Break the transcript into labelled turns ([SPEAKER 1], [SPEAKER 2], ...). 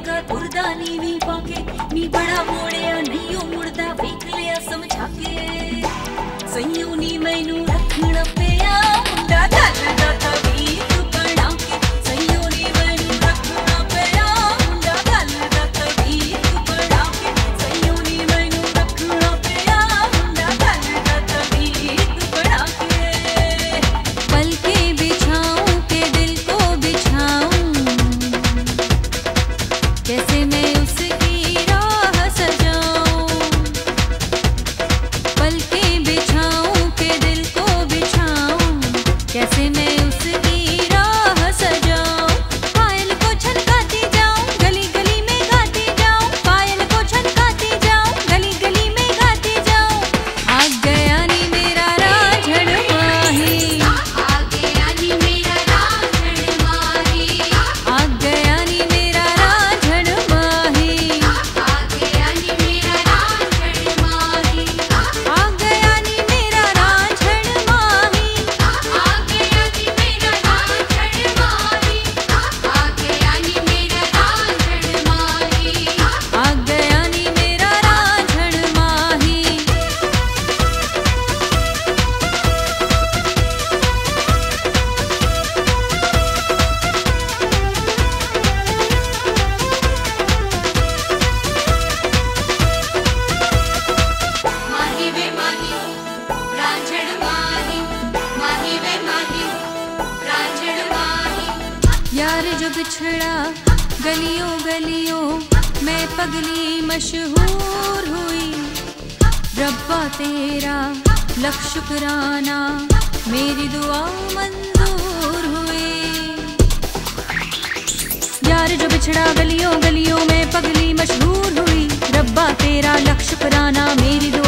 [SPEAKER 1] वर्गा तुरदा नीवी पाके नी बड़ा मोड़िया नहीं मुड़दा वेख लिया समझा के सईयों नी मैनू रखना पिया मुंडा गल दा तवीत बना के सईयों नी मैनू रखना पिया मुंडा गल दा तवीत बना के सईयों नी मैनू रखना पिया मुंडा गल दा तवीत बना के पल के बिछाऊं के दिल को बिछाऊं कैसे मैं उसकी राह सजाऊं पल के बिछाऊं के दिल को बिछाऊं कैसे मैं उसकी राह सजाऊं पायल को छनकाती जाऊं गली गली में गाती जाऊं पायल को छनकाती जाऊं गली गली में गाती जाऊं आ गया नी मेरा रांझण माही आ गया नी मेरा रांझण माही आ गया नी मेरा रांझण माही आ गया नी मेरा रांझण माही आ गया नी मेरा रांझण माही आ गया नी मेरा रांझण माही आ गया नी मेरा रांझण माही आ गया नी मेरा रांझण माही माही वे माही रांझण माही माही वे माही रांझण माही यार जो बिछड़ा गलियों गलियों मैं पगली मशहूर हुई रब्बा तेरा लख शुक्राना मेरी दुआ मंजूर हुई यार जो बिछड़ा गलियों गलियों में पगली मशहूर हुई रब्बा तेरा लख शुक्राना मेरी दुआ